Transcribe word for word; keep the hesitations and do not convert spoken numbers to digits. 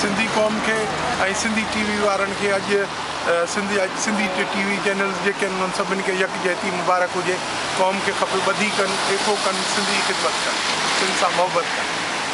सिंधी क़ौम खे ऐं सिंधी टीवी वारनि खे अॼु सिंधी सिंधी टीवी चैनल्स जेके आहिनि उन्हनि सभिनी खे यकजहती मुबारक हुजे। क़ौम खे खपे ॿधी कनि, एको कनि, सिंधी ख़िदमत कनि, सिंध सां मोहबत कनि।